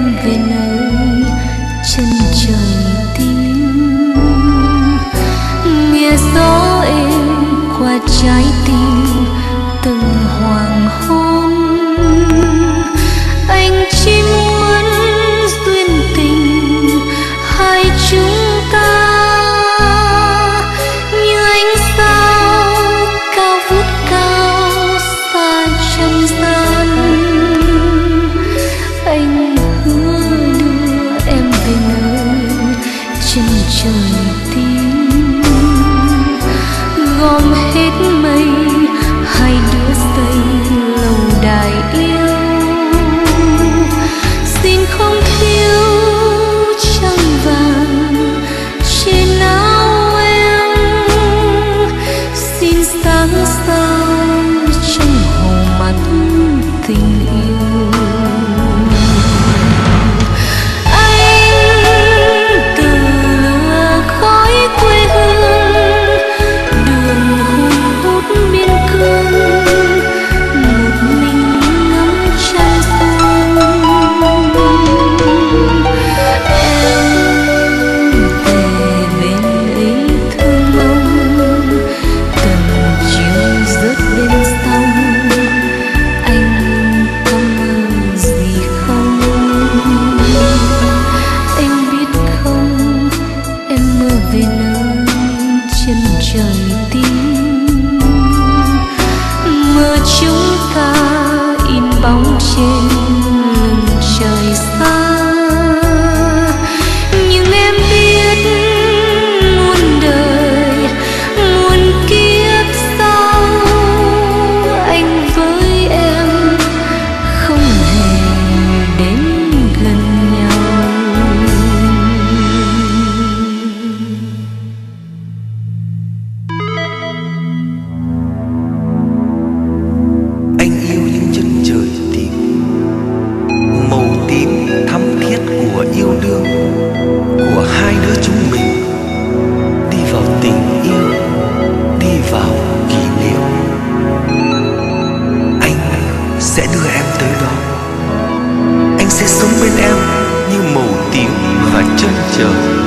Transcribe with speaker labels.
Speaker 1: em về nơi chân trời tím. Nghe gió êm qua trái tim từng hoàng hôn. Anh chỉ muốn duyên tình hai chúng ta như ánh sao cao vút cao xa trần gian. Anh hứa đưa em về nơi chân trời tím, gom hết mây hai đứa xây lầu đài yêu. Xin không thiếu trăng vàng trên áo em, xin sáng sao trong hồ mắt tình yêu. Anh từ lửa khói quê hương, đường hun hút biên cương, một mình ngắm trăng xuân. Em về bên ấy thương ông, từng chiều rớt bên sông. Anh có mơ gì không? Anh biết không, em mơ về nơi chân trời tím. Mơ chúng ta in bóng trên lưng trời xa. Nhưng em biết muôn đời muôn kiếp sau, anh với em không hề đến gần nhau.
Speaker 2: Anh yêu những chân trời tím, màu tím thắm thiết của yêu đương của hai đứa chúng mình. Đi vào tình yêu, đi vào kỷ niệm. Anh sẽ đưa em tới đó. Anh sẽ sống bên em như màu tím và chân trời.